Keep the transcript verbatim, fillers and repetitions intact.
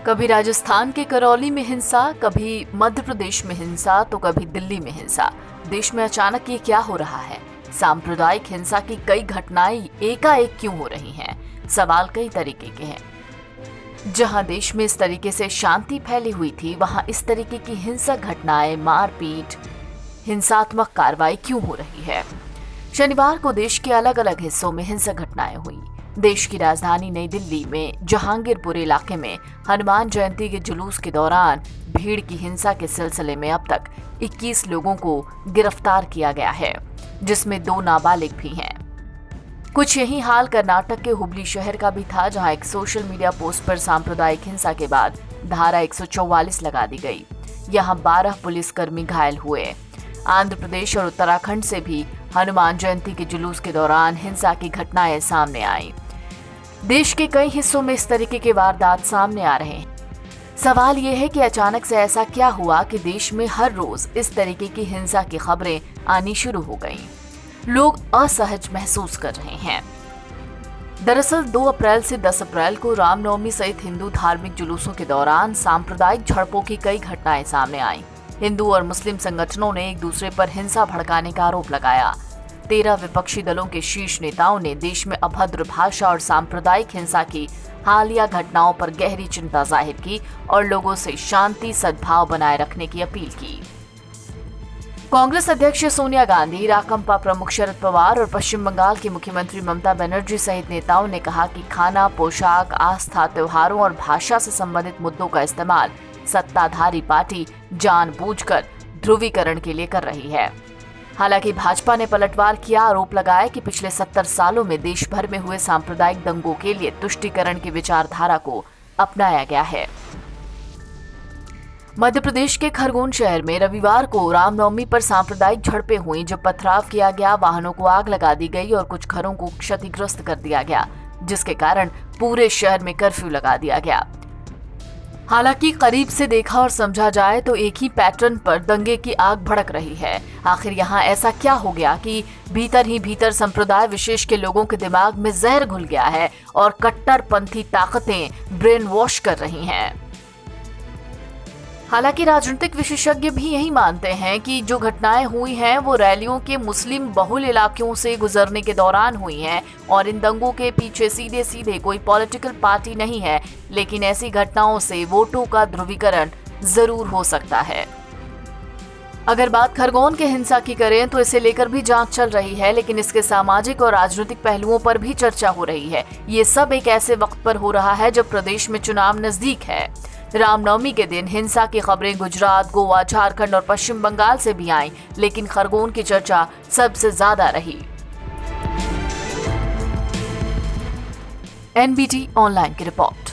कभी राजस्थान के करौली में हिंसा, कभी मध्य प्रदेश में हिंसा, तो कभी दिल्ली में हिंसा। देश में अचानक ये क्या हो रहा है? सांप्रदायिक हिंसा की कई घटनाएं एकाएक क्यों हो रही हैं? सवाल कई तरीके के हैं। जहां देश में इस तरीके से शांति फैली हुई थी, वहां इस तरीके की हिंसक घटनाएं, मारपीट, हिंसात्मक कार्रवाई क्यों हो रही है? शनिवार को देश के अलग अलग हिस्सों में हिंसक घटनाएं हुई। देश की राजधानी नई दिल्ली में जहांगीरपुर इलाके में हनुमान जयंती के जुलूस के दौरान भीड़ की हिंसा के सिलसिले में अब तक इक्कीस लोगों को गिरफ्तार किया गया है, जिसमें दो नाबालिग भी हैं। कुछ यही हाल कर्नाटक के हुबली शहर का भी था, जहां एक सोशल मीडिया पोस्ट पर सांप्रदायिक हिंसा के बाद धारा एक सौ चौवालीस लगा दी गई। यहां बारह पुलिसकर्मी घायल हुए। आंध्र प्रदेश और उत्तराखंड से भी हनुमान जयंती के जुलूस के दौरान हिंसा की घटनाएं सामने आई। देश के कई हिस्सों में इस तरीके के वारदात सामने आ रहे हैं। सवाल यह है कि अचानक से ऐसा क्या हुआ कि देश में हर रोज इस तरीके की हिंसा की खबरें आनी शुरू हो गईं। लोग असहज महसूस कर रहे हैं। दरअसल दो अप्रैल से दस अप्रैल को रामनवमी सहित हिंदू धार्मिक जुलूसों के दौरान सांप्रदायिक झड़पों की कई घटनाएं सामने आईं। हिंदू और मुस्लिम संगठनों ने एक दूसरे पर हिंसा भड़काने का आरोप लगाया। तेरह विपक्षी दलों के शीर्ष नेताओं ने देश में अभद्र भाषा और सांप्रदायिक हिंसा की हालिया घटनाओं पर गहरी चिंता जाहिर की और लोगों से शांति सद्भाव बनाए रखने की अपील की। कांग्रेस अध्यक्ष सोनिया गांधी, राकांपा प्रमुख शरद पवार और पश्चिम बंगाल की मुख्यमंत्री ममता बनर्जी सहित नेताओं ने कहा कि खाना, पोशाक, आस्था, त्योहारों और भाषा से संबंधित मुद्दों का इस्तेमाल सत्ताधारी पार्टी जानबूझकर ध्रुवीकरण के लिए कर रही है। हालांकि भाजपा ने पलटवार किया, आरोप लगाया कि पिछले सत्तर सालों में देश भर में हुए सांप्रदायिक दंगों के लिए तुष्टीकरण की विचारधारा को अपनाया गया है। मध्य प्रदेश के खरगोन शहर में रविवार को रामनवमी पर सांप्रदायिक झड़पें हुई, जब पथराव किया गया, वाहनों को आग लगा दी गई और कुछ घरों को क्षतिग्रस्त कर दिया गया, जिसके कारण पूरे शहर में कर्फ्यू लगा दिया गया। हालांकि करीब से देखा और समझा जाए तो एक ही पैटर्न पर दंगे की आग भड़क रही है। आखिर यहाँ ऐसा क्या हो गया कि भीतर ही भीतर संप्रदाय विशेष के लोगों के दिमाग में जहर घुल गया है और कट्टरपंथी ताकतें ब्रेन वॉश कर रही हैं। हालांकि राजनीतिक विशेषज्ञ भी यही मानते हैं कि जो घटनाएं हुई हैं वो रैलियों के मुस्लिम बहुल इलाकों से गुजरने के दौरान हुई हैं और इन दंगों के पीछे सीधे सीधे कोई पॉलिटिकल पार्टी नहीं है, लेकिन ऐसी घटनाओं से वोटों का ध्रुवीकरण जरूर हो सकता है। अगर बात खरगोन के हिंसा की करें तो इसे लेकर भी जांच चल रही है, लेकिन इसके सामाजिक और राजनीतिक पहलुओं पर भी चर्चा हो रही है। ये सब एक ऐसे वक्त पर हो रहा है जब प्रदेश में चुनाव नजदीक है। रामनवमी के दिन हिंसा की खबरें गुजरात, गोवा, झारखंड और पश्चिम बंगाल से भी आईं, लेकिन खरगोन की चर्चा सबसे ज्यादा रही। एनबीटी ऑनलाइन की रिपोर्ट।